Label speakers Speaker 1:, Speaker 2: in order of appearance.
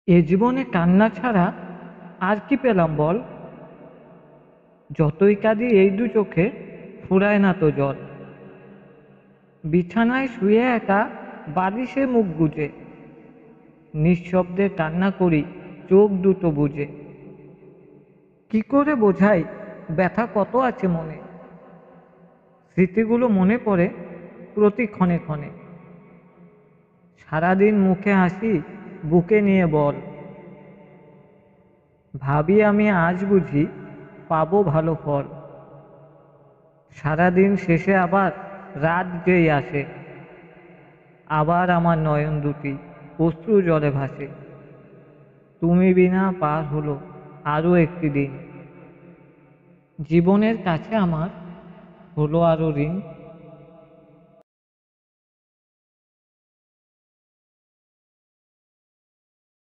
Speaker 1: এ জীবনে কান্না ছাড়া আর কি পেলাম বল। যতই কাঁদি এই দু চোখে ফুরায় না তো জল। বিছানায় শুয়ে একা বালিশে মুখ গুজে নিঃশব্দে কান্না করি চোখ দুটো বুজে। কি করে বোঝাই ব্যথা কত আছে মনে। স্মৃতিগুলো মনে পড়ে প্রতি ক্ষণে ক্ষণে। সারাদিন মুখে হাসি বুকে নিয়ে বল। ভাবি আমি আজ বুঝি পাবো ভালো ফল। সারাদিন শেষে আবার রাত যেই আসে, আবার আমার নয়ন দুটি অশ্রু জলে ভাসে। তুমি বিনা পার হলো আরো একটি দিন, জীবনের কাছে আমার হলো আরো ঋণ।